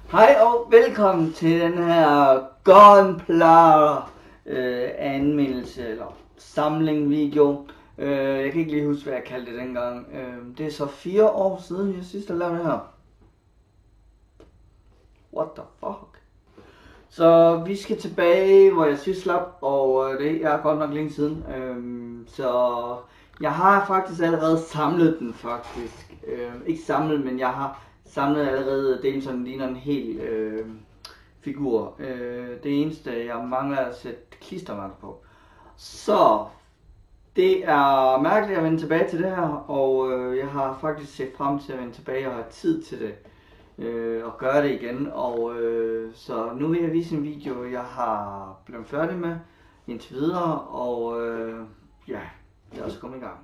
Hej og velkommen til den her Gunpla anmeldelse eller samling video. Jeg kan ikke lige huske hvad jeg kaldte det dengang. Det er så 4 år siden jeg sidst har lavet det her. What the fuck? Så vi skal tilbage hvor jeg sidst slap, og det er godt nok længe siden. Så jeg har faktisk allerede samlet den faktisk. Ikke samlet, men jeg har samlet allerede det, som ligner en hel figur. Det eneste jeg mangler er at sætte klistermærker på. Så det er mærkeligt at vende tilbage til det her, og jeg har faktisk set frem til at vende tilbage og have tid til det. Og gøre det igen, og så nu vil jeg vise en video jeg har blevet færdig med indtil videre, og ja, lad os komme i gang.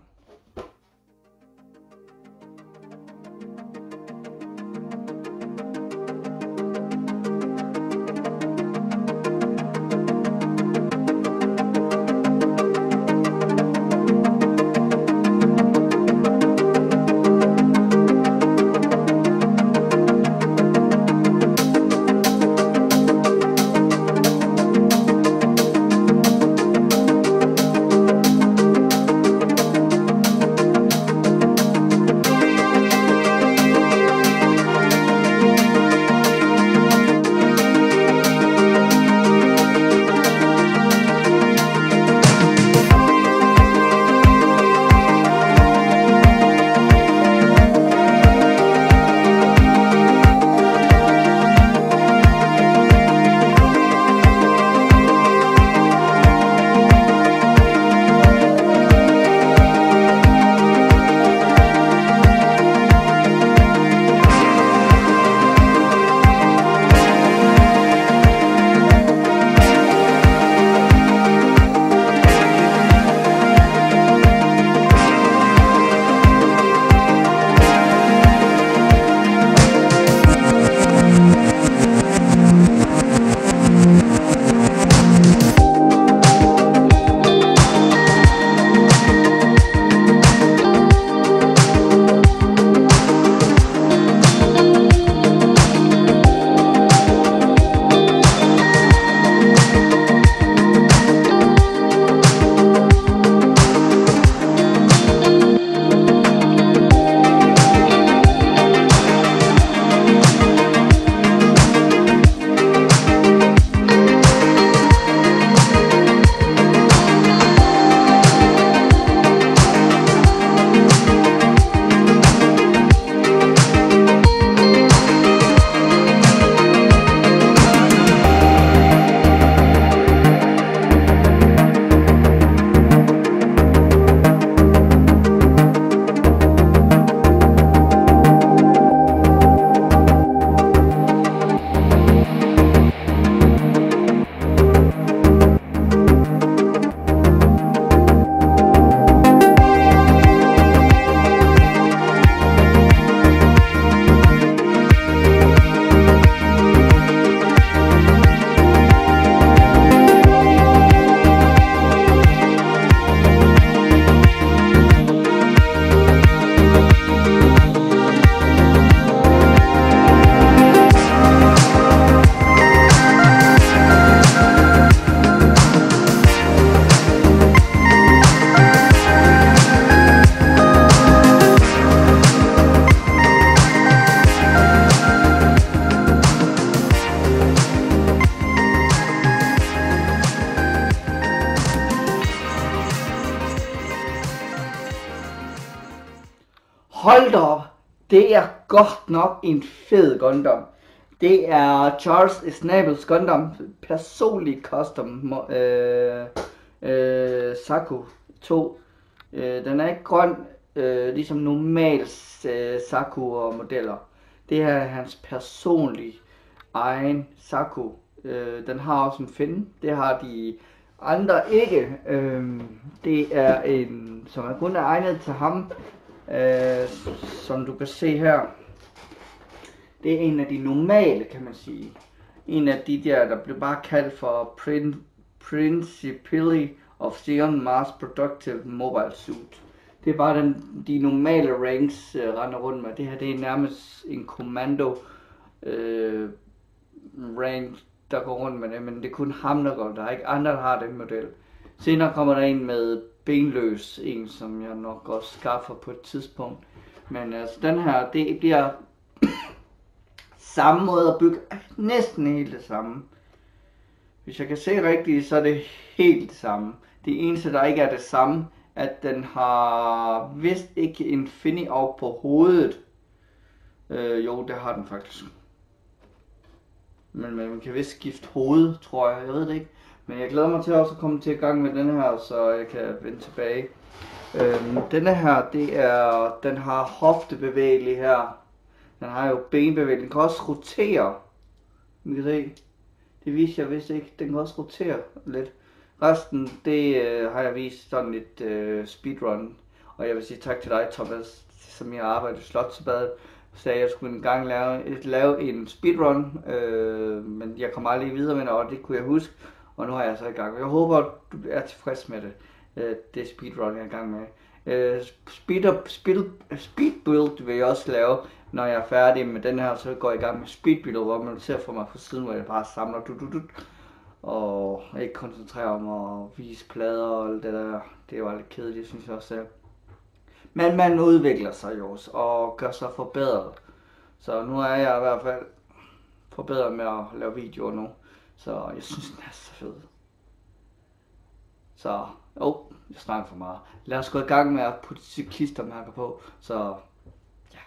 Hold da op, det er godt nok en fed Gundam. Det er Charles Snabels Gundam, personlig custom Zaku 2. Den er ikke grøn, ligesom normalt Zaku og modeller. Det her er hans personlige egen Zaku. Den har også en fin, det har de andre ikke. Det er en, som er kun egnet til ham. Som du kan se her, det er en af de normale, kan man sige. En af de der blev bare kaldt for Principally of Xeon Mass Productive Mobile Suit. Det er bare de normale ranks render rundt med. Det her det er nærmest en kommando Rand, der går rundt med det, men det er kun ham, der går. Der er ikke andre, der har den model. Senere kommer der en med benløs, en som jeg nok også skaffer på et tidspunkt. Men altså den her, det bliver samme måde at bygge, næsten helt det samme. Hvis jeg kan se rigtigt, så er det helt det samme. Det eneste, der ikke er det samme, at den har vist ikke Infinity op på hovedet. Jo, det har den faktisk. Men man kan vist skifte hoved, tror jeg. Jeg ved det ikke. Men jeg glæder mig til også at komme til i gang med den her, så jeg kan vende tilbage. Denne her, den har hoftebevægelig her. Den har jo benbevægelig. Den kan også rotere. I kan se. Det viser jeg vist ikke. Den kan også rotere lidt. Resten, det har jeg vist sådan et speedrun. Og jeg vil sige tak til dig, Thomas, som jeg arbejder i Slotsbadet. Sagde, at jeg skulle en gang lave en speedrun, men jeg kom aldrig videre med det, og det kunne jeg huske. Og nu har jeg så i gang. Jeg håber, du er tilfreds med det speedrun, jeg er i gang med. Speed build vil jeg også lave, når jeg er færdig med den her, så går jeg i gang med speed build, hvor man ser for mig fra siden, hvor jeg bare samler og ikke koncentrerer om at vise plader og alt det der. Det er jo lidt kedeligt, synes jeg også selv. Men man udvikler sig jo også, og gør sig forbedret. Så nu er jeg i hvert fald forbedret med at lave videoer nu. Så jeg synes, den er så fed. Så, jeg snakker for meget. Lad os gå i gang med at putte cyklistermærker på. Så, ja.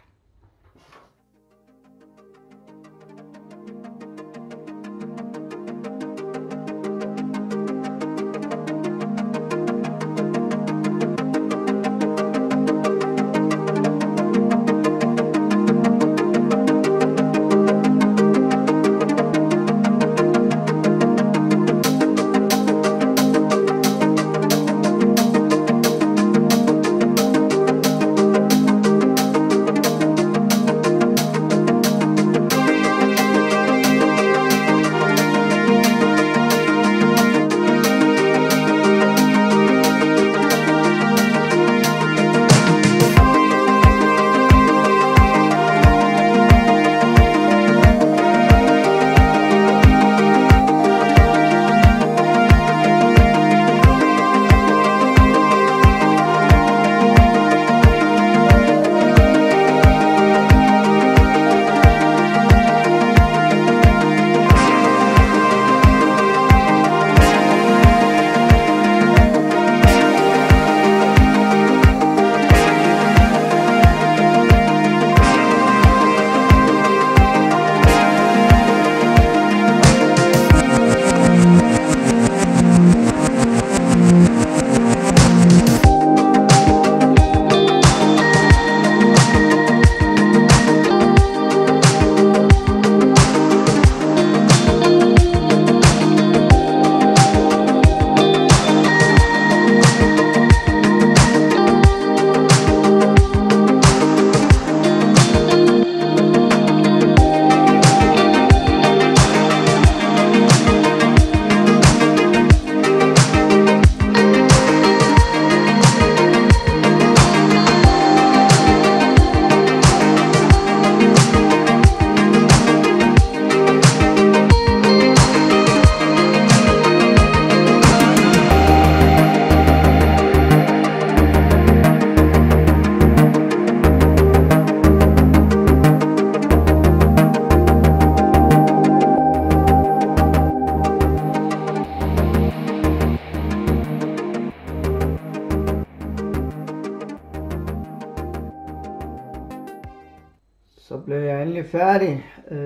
Så blev jeg endelig færdig.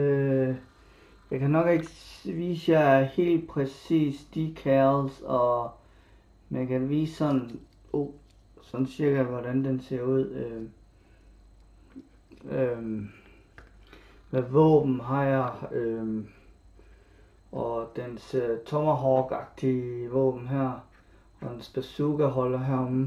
Jeg kan nok ikke vise jer helt præcis decals, men jeg kan vise sådan cirka hvordan den ser ud. Med våben har jeg, og dens Tomahawk-agtige våben her, og en bazooka holder heromme,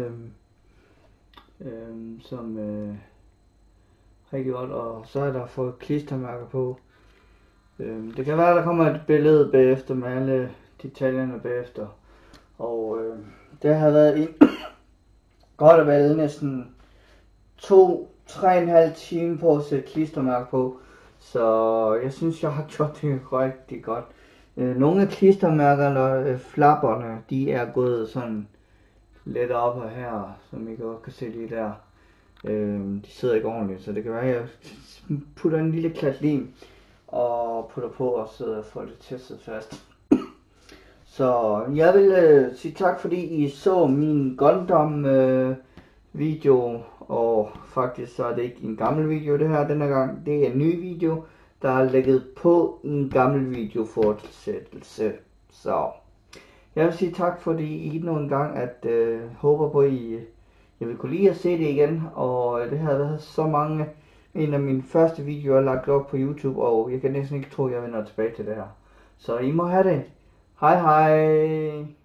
som rigtig godt, og så er der fået klistermærker på. Det kan være, der kommer et billede bagefter med alle detaljerne bagefter. Og det har været godt og vel næsten 2-3,5 timer på at sætte klistermærker på. Så jeg synes, jeg har gjort det rigtig godt. Nogle af klistermærkerne, flapperne, de er gået sådan lidt op her, som I godt kan se lige der. De sidder ikke ordentligt, så det kan være, at jeg putter en lille klat lim og putter på og sidder og får det testet fast. Så jeg vil sige tak, fordi I så min Gundam video, og faktisk så er det ikke en gammel video det her denne gang, det er en ny video, der er lægget på en gammel videofortsættelse. Så jeg vil sige tak, fordi I endnu en gang, at håber på, at jeg vil kunne lide at se det igen, og det har været så mange, en af mine første videoer lagt op på YouTube, og jeg kan næsten ikke tro, at jeg vender tilbage til det her. Så I må have det. Hej hej!